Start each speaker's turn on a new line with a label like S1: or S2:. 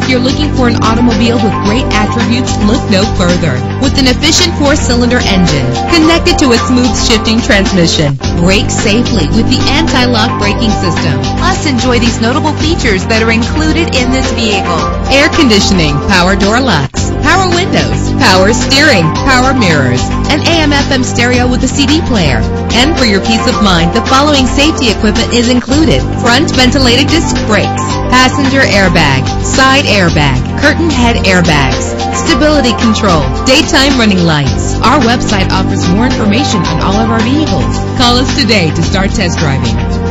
S1: If you're looking for an automobile with great attributes, look no further. With an efficient 4-cylinder engine connected to a smooth shifting transmission, brake safely with the anti-lock braking system. Plus, enjoy these notable features that are included in this vehicle: air conditioning, power door locks, power windows, power steering, power mirrors, an AM/FM stereo with a CD player. And for your peace of mind, the following safety equipment is included: front ventilated disc brakes, passenger airbag, side airbag, curtain head airbags, stability control, daytime running lights. Our website offers more information on all of our vehicles. Call us today to start test driving.